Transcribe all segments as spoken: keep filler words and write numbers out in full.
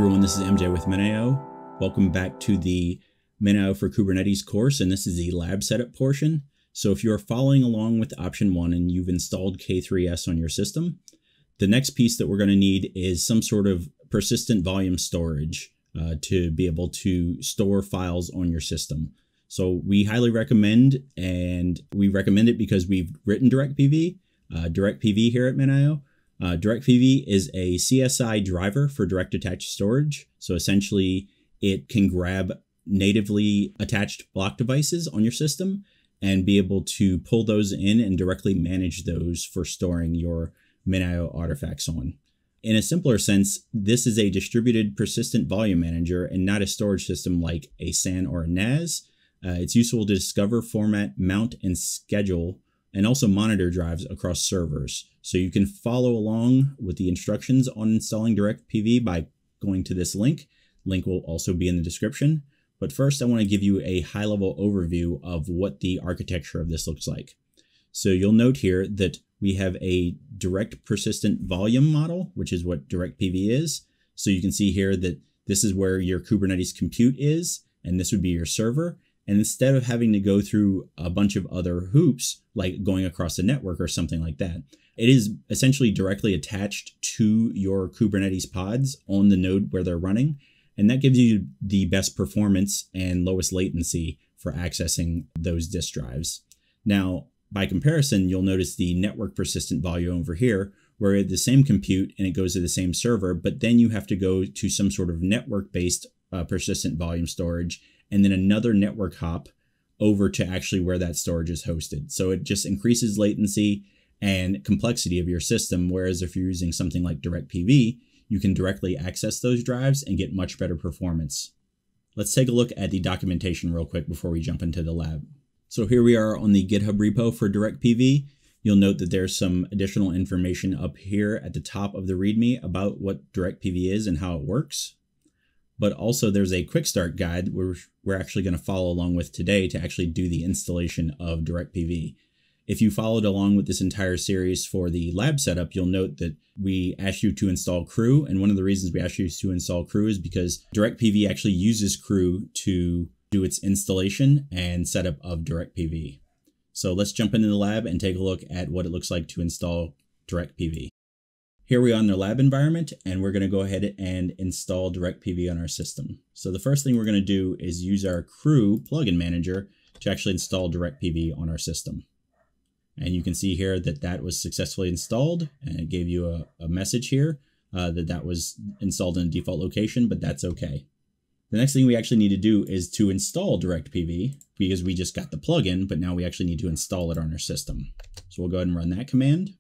everyone, this is M J with MinIO. Welcome back to the MinIO for Kubernetes course, and this is the lab setup portion. So if you're following along with option one and you've installed K three S on your system, the next piece that we're going to need is some sort of persistent volume storage uh, to be able to store files on your system. So we highly recommend, and we recommend it because we've written DirectPV, uh, DirectPV here at MinIO. Uh, DirectPV is a C S I driver for direct attached storage. So essentially it can grab natively attached block devices on your system and be able to pull those in and directly manage those for storing your MinIO artifacts on. In a simpler sense, this is a distributed persistent volume manager and not a storage system like a S A N or a N A S. Uh, it's useful to discover, format, mount, and schedule, and also monitor drives across servers. So you can follow along with the instructions on installing DirectPV by going to this link. Link will also be in the description. But first, I want to give you a high-level overview of what the architecture of this looks like. So you'll note here that we have a direct persistent volume model, which is what DirectPV is. So you can see here that this is where your Kubernetes compute is, and this would be your server. And instead of having to go through a bunch of other hoops, like going across a network or something like that, it is essentially directly attached to your Kubernetes pods on the node where they're running. And that gives you the best performance and lowest latency for accessing those disk drives. Now, by comparison, you'll notice the network persistent volume over here, where it's the same compute and it goes to the same server, but then you have to go to some sort of network-based uh, persistent volume storage, and then another network hop over to actually where that storage is hosted. So it just increases latency and complexity of your system, whereas if you're using something like DirectPV, you can directly access those drives and get much better performance. Let's take a look at the documentation real quick before we jump into the lab. So here we are on the GitHub repo for DirectPV. You'll note that there's some additional information up here at the top of the README about what DirectPV is and how it works. But also there's a quick start guide where we're actually going to follow along with today to actually do the installation of DirectPV. If you followed along with this entire series for the lab setup, you'll note that we asked you to install Krew. And one of the reasons we asked you to install Krew is because DirectPV actually uses Krew to do its installation and setup of DirectPV. So let's jump into the lab and take a look at what it looks like to install DirectPV. Here we are in the lab environment, and we're going to go ahead and install DirectPV on our system. So the first thing we're going to do is use our Krew plugin manager to actually install DirectPV on our system. And you can see here that that was successfully installed, and it gave you a, a message here uh, that that was installed in a default location, but that's okay. The next thing we actually need to do is to install DirectPV, because we just got the plugin, but now we actually need to install it on our system. So we'll go ahead and run that command.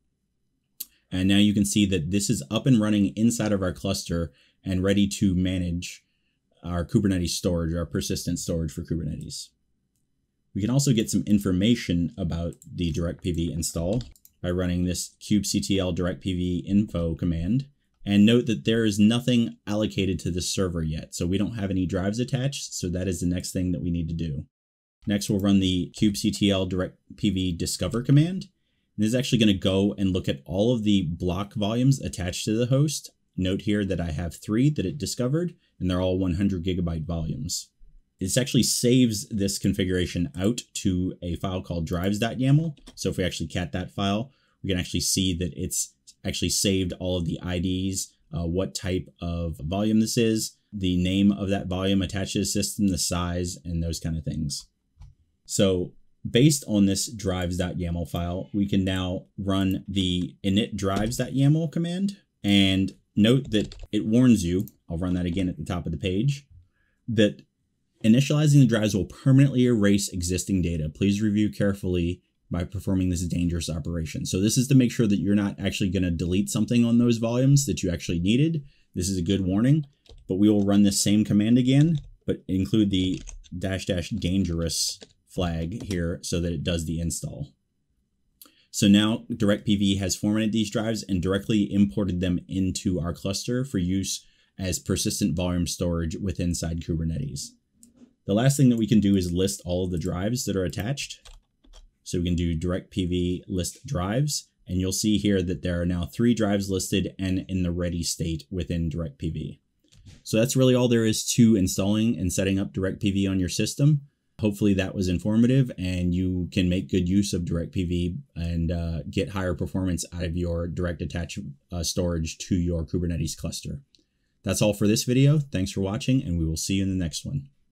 And now you can see that this is up and running inside of our cluster and ready to manage our Kubernetes storage, our persistent storage for Kubernetes. We can also get some information about the DirectPV install by running this kubectl DirectPV info command. And note that there is nothing allocated to the server yet, so we don't have any drives attached, so that is the next thing that we need to do. Next, we'll run the kubectl DirectPV discover command. And this is actually going to go and look at all of the block volumes attached to the host. Note here that I have three that it discovered, and they're all one hundred gigabyte volumes. This actually saves this configuration out to a file called drives.yaml. So if we actually cat that file, we can actually see that it's actually saved all of the I Ds, uh, what type of volume this is, the name of that volume attached to the system, the size, and those kind of things. So based on this drives.yaml file, we can now run the init drives.yaml command, and note that it warns you, I'll run that again at the top of the page, that initializing the drives will permanently erase existing data. Please review carefully by performing this dangerous operation. So this is to make sure that you're not actually going to delete something on those volumes that you actually needed. This is a good warning, but we will run this same command again, but include the dash dash dangerous flag here so that it does the install. So now DirectPV has formatted these drives and directly imported them into our cluster for use as persistent volume storage within inside Kubernetes. The last thing that we can do is list all of the drives that are attached. So we can do DirectPV list drives, and you'll see here that there are now three drives listed and in the ready state within DirectPV. So that's really all there is to installing and setting up DirectPV on your system. Hopefully that was informative and you can make good use of DirectPV and uh, get higher performance out of your direct attach uh, storage to your Kubernetes cluster. That's all for this video. Thanks for watching, and we will see you in the next one.